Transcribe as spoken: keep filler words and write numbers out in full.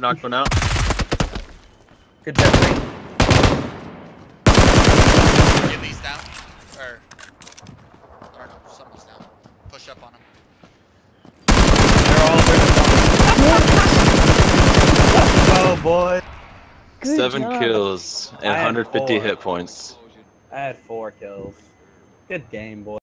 knocked one out. Good job, mate. Ghillie's down. Or, or no, someone's down. Push up on him. They're all Oh boy. Good Seven job. kills and I had one hundred fifty four. hit points. I had four kills. Good game, boy.